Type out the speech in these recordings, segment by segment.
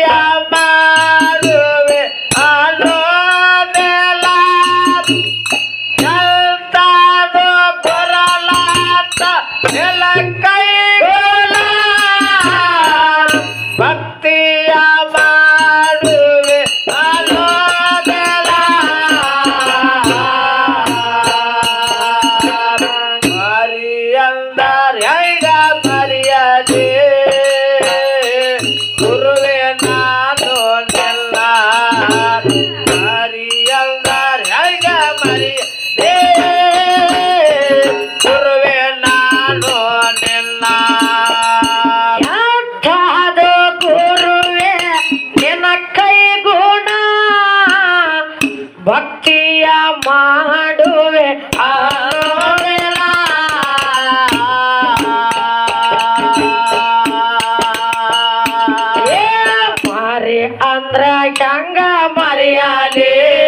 ಮಾಡುವೆ ಆಲೋದೆಲ ಎಂತಾದು ಬರಲಾತ ನೆಲ ಕೈಗೊಲ ಭಕ್ತಿಯ ಮಾಡುವೆ ಆಲೋದೆಲ ಮರಿಯಂದರ್ ಹೆಂಗ ಮರಿಯದೆ ಗುರುವೆ ನಾನು ನಿಲ್ಲ ಮರಿಯಂದರ್ ಹೆಂಗ ಮರಿಯದೆ ಗುರುವೆ ನಾನು ನಿಲ್ಲ ಎಂಥಾದು ಗುರುವೆ ನಿನ್ನ ಕೈಗುಣ ಭಕ್ತಿಯ ಮಾಡುವೆ ಆಲೋದೆಲ ಮಾರಿ ಅಂದ್ರ ಹೆಂಗ ಮರಿಯಾಲಿ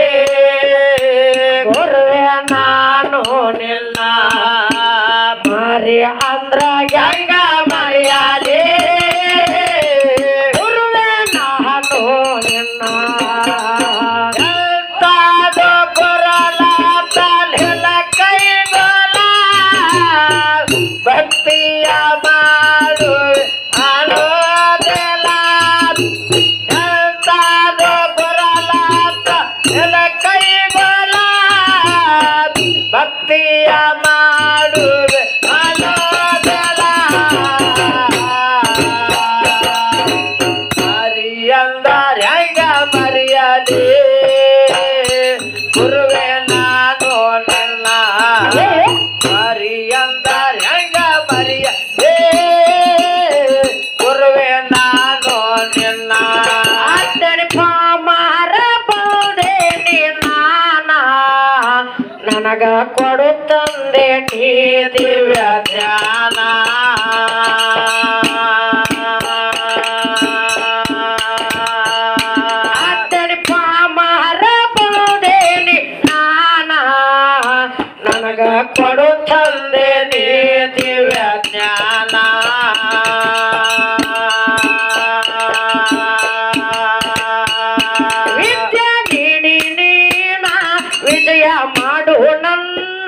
ಗುರುವೆ ನಾನು ನಿಲ್ಲ ಮಾರಿ ಅಂದ್ರ ಹೆಂಗ ಮರಿಯಾಲಿ ಗುರುವೆ ನಾನು ನಿನ್ನ ಎಂತಾದು ಬರಲಾತ ನೆಲ ಕೈಗೊಲ ಭಕ್ತಿಯ ಮಾಡುವೆ ಆಲೋದೆಲ ಎಂತಾದು ಬರಲಾತ ನೆಲ ಕೈಗೊಲ ಭಕ್ತಿಯ ಮಾಡುವೆ ಆಲೋದೆಲ ಮರಿಯಂದರ್ ಹೆಂಗ ಮರಿಯಲಿ ಗುರುವೆ ನಾನು ನಿಲ್ಲ ಮರಿಯಂದರ್ ಹೆಂಗ ಮರಿಯಲಿ ಗುರುವೆ ನಾನು ನಿಲ್ಲ ಅಡ್ಡಡಿ ಪಾಮಾರ ಬಹುದೇ ನೀ ನಾನ ನನಗ ಕೊಡು ತಂದೆ ನೀ ದಿವ್ಯ ಧ್ಯಾನ ಅಡ್ಡಡಿ ಪಾಮಾರ ಬಹುದೇ ನೀ ನಾನ ನನಗ ಕೊಡು ತಂದೆ ನೀ ದಿವ್ಯ ಜ್ಞಾನ ವಿದ್ಯೆ ನೀಡಿ ನೀನ ವಿಜಯ ಮಾಡು ನನ್ನ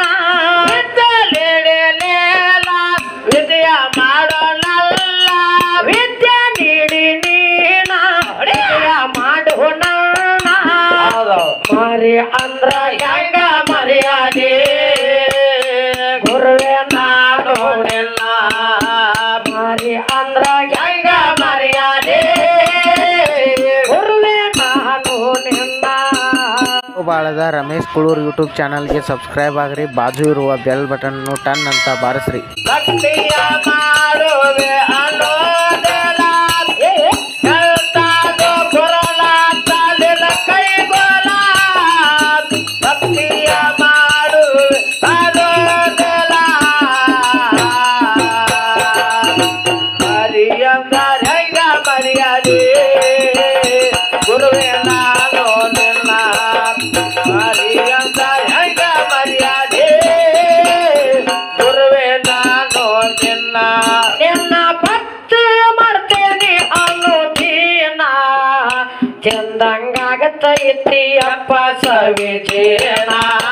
ವಿದ್ಯೆಲೇಲ ವಿಜಯ ಮಾಡೋಣಲ್ಲ ವಿದ್ಯೆ ನೀಡಿ ನೀನ ವಿಜಯ ಮಾಡು ನನ್ನ ಮರಿ ಅಂದ್ರ ಹೆಂಗ ಮರ್ಯಾದೆ ಗುರುವೆ ನಾನು ನಿಲ್ಲ ಮರಿ ಅಂದ್ರ ಹೆಂಗ ಮರ್ಯಾದೆ ಗುರುವೆ ನಾನು ನಿನ್ನ ಬಾಳದ ರಮೇಶ್ ಕುಳೂರ್ ಯೂಟ್ಯೂಬ್ ಚಾನಲ್ಗೆ ಸಬ್ಸ್ಕ್ರೈಬ್ ಆಗ್ರಿ ಬಾಜು ಇರುವ ಬೆಲ್ ಬಟನ್ ಟನ್ ಅಂತ ಬಾರಿಸ್ರಿ ಭಕ್ತಿಯ ಮಾಡುವೆ ಆಲೋದೆಲ ಎಂತಾದು ಬರಲಾತ ನೆಲ ಕೈಗೊಲ ಭಕ್ತಿಯ ಮಾಡುವೆ ಆಲೋದೆಲ ಮರಿಯಂದರ್ ಹೆಂಗ ಮರಿಯಲಿ ಗುರುವೆ ನಾನು ನಿಲ್ಲ ಮರಿಯಂದರ್ ಹೆಂಗ ಮರಿಯಲಿ ಗುರುವೆ ನಾನು ನಿಲ್ಲ ನಿನ್ನ ಭಕ್ತಿ ಮಾಡ್ತೇನೆ ಅನ್ನೋದೀನ ಚಂದಂಗಾಗತ್ತೈತಿ ಅಪ್ಪ ಸವಿಜೇನ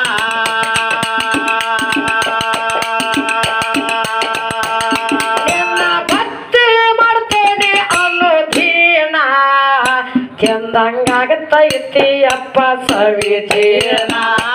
ನಿನ್ನ ಭಕ್ತಿ ಮಾಡ್ತೇನೆ ಅನ್ನೋದೀನ ಚಂದಂಗಾಗತ್ತೈತಿ ಅಪ್ಪ ಸವಿಜೇನ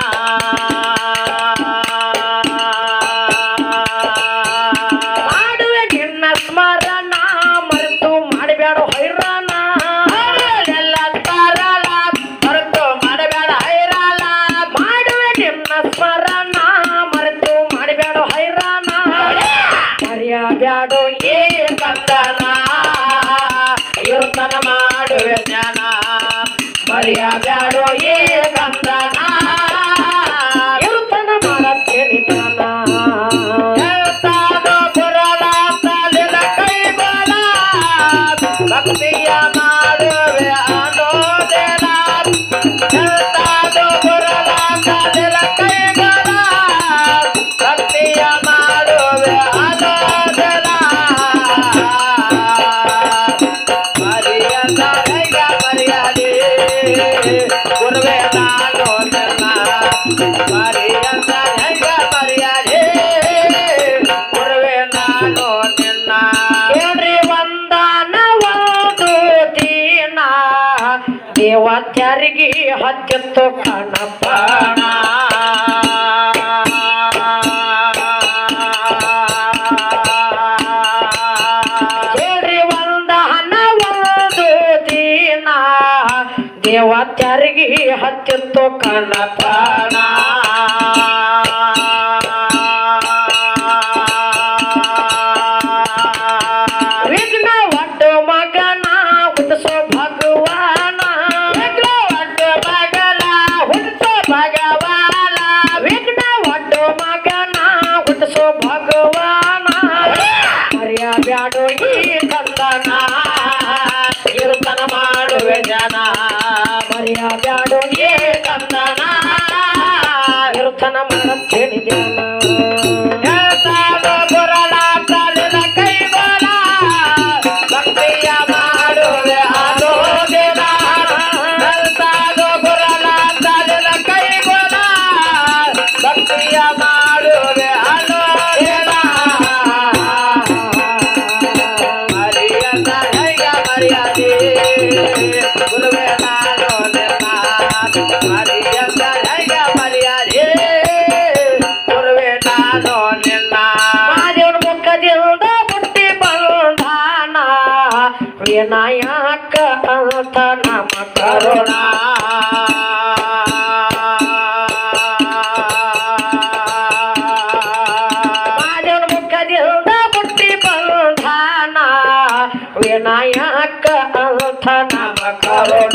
ಮಾಡುವೆ ನಿನ್ನ ಸ್ಮರಣ ಮರೆತು ಮಾಡಬೇಡ ಹೈರಾಣ ಎಲ್ಲ ತಾರಲ ಹೊರತು ಮಾಡಬೇಡ ಹೈರಾಣ ಮಾಡುವೆ ನಿನ್ನ ಸ್ಮರಣ ಮರೆತು ಮಾಡಬೇಡ ಹೈರಾಣ ಮರೆಯಬೇಡ ಏ ಕಂದನ ಇರ್ತನ ಮಾಡುವೆ ಜ್ಞಾನ ಮರೆಯಬೇಡ ಏ ಕಂದನ ಇರುತನ ಮಾಡತ್ತೇನೆ ದಾನ ಎಂತಾದು ಬರಲಾತ ನೆಲ ಕೈಗೊಲ ಭಕ್ತಿಯ ಮಾಡುವೆ ಆಲೋದೆಲ ಎಂತಾದು ಬರಲಾತ ನೆಲ ಕೈಗೊಲ ಭಕ್ತಿಯ ಮಾಡುವೆ ಆಲೋದೆಲ ಮರಿಯಂದರ್ ಹೆಂಗ ಗುರುವೇ ನಾನು ನಿನ್ನ ಮರಿಯಂತ ಹೆಂಗ ಮರ್ಯಾದೆ ಗುರುವೇ ನಾನು ನಿನ್ನ ಕೇಳ್ರಿ ವಂದನ ಒಂದು ದಿನ ದೇವತ್ಯರಿಗೆ ಹತ್ತಿತ್ತು ಕಣಪ್ಪ ಕೇಳ್ರಿ ವಂದನ ಒಂದು ದಿನ ದೇವತ್ಯರಿಗೆ ಹತ್ತಿತ್ತು ಕಣಪ್ಪ ವಿಘ್ನ ಒಡ್ಡು ಮಗನ ಹುಟ್ಟಿಸೋ ಭಗವಾನ ವಿಘ್ನ ಒಡ್ಡು ಮಗನ ಹುಟ್ಟಿಸೋ ಭಗವಾನ ವಿಘ್ನ ಒಡ್ಡು ಮಗನ ಹುಟ್ಟಿಸೋ ಭಗವಾನ ಮರ್ಯಾಬ್ಯಾಡು ಈ ಕಂದನ ಕೀರ್ತನ ಮಾಡುವೆ ಜನ ಮರ್ಯಾಬ್ಯಾಡು ಈ ಕಂದನ ಕೀರ್ತನ ಮಾಡುತ್ತೇನೆ ಜನ ಹೇಳ್ತಾನೋ ಗುರಳ ತಾಲಿನ ಕೈಗೋಲ ಭಕ್ತಿಯ ಮಾಡುವೆ ಆಲೋ ದಿನ ಹೇಳ್ತಾನೋ ಗುರಳ ತಾಲಿನ ಕೈಗೋಲ ಭಕ್ತಿಯ ಮಾಡುವೆ ಆಲೋ ದಿನ ಮರಿಯಂತ ಹೆಂಗ ಮರ್ಯಾದೆ ಗುರುವೇ ನಾನು ನಿನ್ನ ಮರಿಯಂತ ಹೆಂಗ ಮರ್ಯಾದೆ ಗುರುವೇ ನಾನು ನಿನ್ನ ಮಾದೇವನ ಮುಖದಿಂದ ಹುಟ್ಟಿ ಬಂದಾನ ವಿನಾಯಕ ಅಂತ ನಮ್ಮ ಕರುಣ ಮಾದೇವನ ಮುಖದಿಂದ ಹುಟ್ಟಿ ಬಂದಾನ ವಿನಾಯಕ ಅಂತ ನಮ್ಮ ಕರುಣ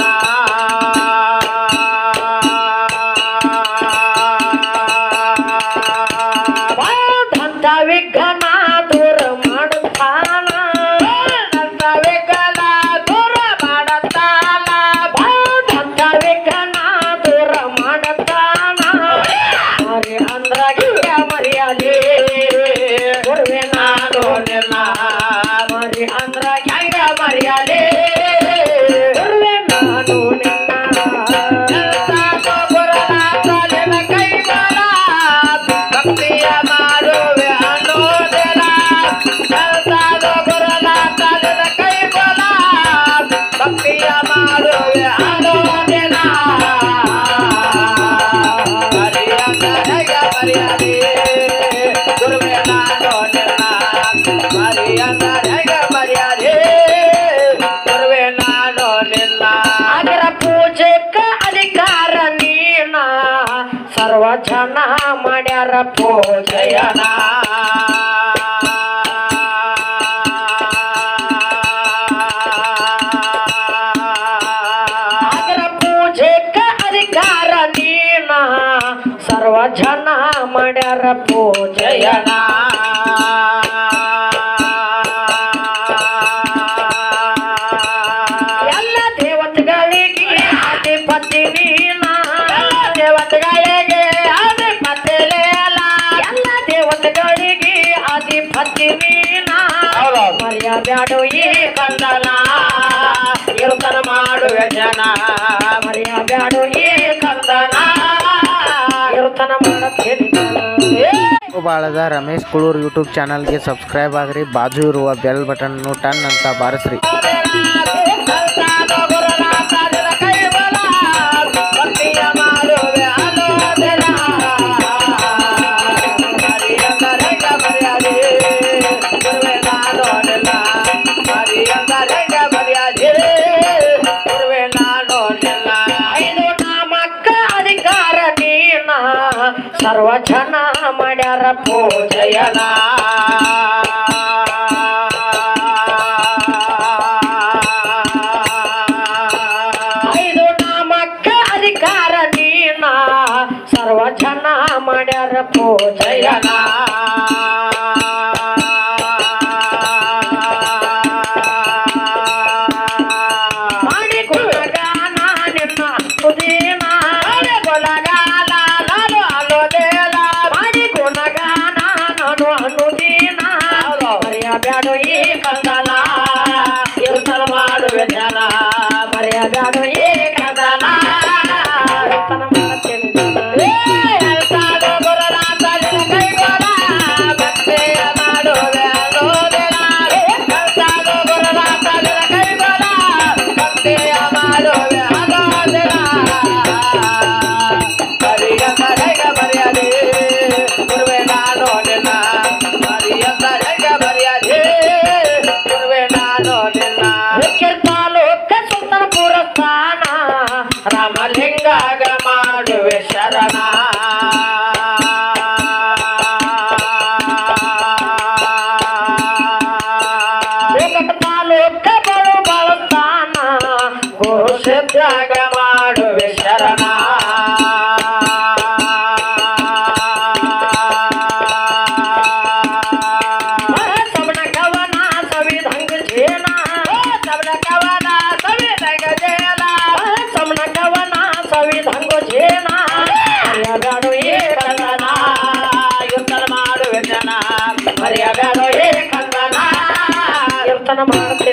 ಬಾಧಂತ ವಿಘ್ನ ದೂರ ಮಾಡುತ್ತಾನ ಅಂತ ವಿಕಲ ದೂರ ಮಾಡತಾನ ಬಾಧಂತ ವಿಘ್ನ ದೂರ ಮಾಡುತ್ತಾನ ಮರಿ ಅಂದ್ರಾಗಿಯ ಮರ್ಯಾದೆ ಗುರುವೆ ನಾನು ನಿನ್ನ ಮರಿ ಅಂದ್ರಾಗಿಯ ಮರ್ಯಾದೆ ಗುರುವೆ ನಾನು ನಿನ್ನ ಹೇಳ್ತಾನೋ ಗುರಳ ತಾಲಿನ ಕೈಗೋಲ ಭಕ್ತಿಯ ಮಾಡುವೆ ಅನ್ನೋದಿಲ್ಲ ಹೇಳ್ತಾನೋ ಗುರಳ ತಾಲಿನ ಕೈಗೋಲ ಭಕ್ತಿಯ ಮಾಡುವೆ ಅನ್ನೋದಿಲ್ಲ ಮರಿಯಂತ ಹೆಂಗ ಮರ್ಯಾದೆ ಗುರುವೇ ನಾನು ನಿನ್ನ ಮರಿಯಂತ ಹೆಂಗ ಮರ್ಯಾದೆ ಗುರುವೇ ನಾನು ನಿನ್ನ ಅದರ ಪೂಜೆಕ ಅಧಿಕಾರ ನೀನ ಸರ್ವ ಜನ ಮಾಡ್ಯಾರ ಪೂಜೆಯನ ಅದರ ಪೂಜೆಕ ಅಧಿಕಾರ ನೀನ ಸರ್ವ ಜನ ಮಾಡ್ಯಾರ ಪೂಜೆಯನ ಎಲ್ಲ ದೇವತೆಗಳಿಗೆ ಅಧಿಪತಿ ನೀನ ದೇವತೆಗಳಿಗೆ ಅಧಿಪತಿ ಲೇಲ ಎಲ್ಲ ದೇವತೆಗಳಿಗೆ ಅಧಿಪತಿ ನೀನ ಹೌದೌದು. ಮರ್ಯಾಬ್ಯಾಡು ಈ ಕಂದನ ಕೀರ್ತನ ಮಾಡುವೆ ಜನ ಮರ್ಯಾಬ್ಯಾಡು ಈ ಕಂದನ ಕೀರ್ತನ ಮಾಡುತ್ತೇನೆ ಬಾಳದ ರಮೇಶ್ ಕುಳೂರ್ ಯೂಟ್ಯೂಬ್ ಚಾನಲ್ಗೆ ಸಬ್ಸ್ಕ್ರೈಬ್ ಆಗ್ರಿ ಬಾಜು ಇರುವ ಬೆಲ್ ಬಟನ್ನು ಟನ್ ಅಂತ ಬಾರಿಸ್ರಿ ಹೇಳ್ತಾನೋ ಗುರಳ ತಾಲಿನ ಕೈಗೋಲ ಭಕ್ತಿಯ ಮಾಡುವೆ ಅನ್ನೋದಿಲ್ಲ ಮರಿಯಂತ ಹೆಂಗ ಮರ್ಯಾದೆ ಗುರುವೇ ನಾನು ನಿನ್ನ ಮರಿಯಂತ ಹೆಂಗ ಮರ್ಯಾದೆ ಗುರುವೇ ನಾನು ನಿನ್ನ ಐದು ನಾಮಕ್ಕ ಅಧಿಕಾರ ನೀನ ಸರ್ವ ಜನ ಮಾಡ್ಯಾರ ಪೂಜೆಯನ ಐದು ನಾಮಕ್ಕ ಅಧಿಕಾರ ನೀನ ಸರ್ವ ಜನ ಮಾಡ್ಯಾರ ಪೂಜೆಯನ ಮಾಡಿ ಗುಣಗಾನ ನಿನ್ನ ಕುದೀನ ಕೊಲಗಾಲ ನಾನು ಅನ್ನೋದೇಲ ಮಾಡಿ ಗುಣಗಾನ ನಾನು ಅನ್ನುದೀನ ಮರ್ಯಾಬ್ಯಾಡು ಈ ಕಂದನ ಕೀರ್ತನ ಮಾಡುವೆ ಜನ ಮರ್ಯಾಬ್ಯಾಡು ಈ ಕಂದನ ನಿನಗ ಮಾಡುವೆ ಶರಣ ತಬಲ ಕವನ ಸವಿದಂಗ ಜೇನ ತಬಲ ಕವನ ಸವಿದಂಗ ಜೇನ ತಬಲ ಕವನ ಸವಿದಂಗ ಜೇನ ಮರೆಯಬೇಡ ಏ ಕಂದನ ಕೀರ್ತನ ಮಾಡುವೆ ಜನ ಮರೆಯಬೇಡ ಏ ಕಂದನ ಕೀರ್ತನ ಮಾಡ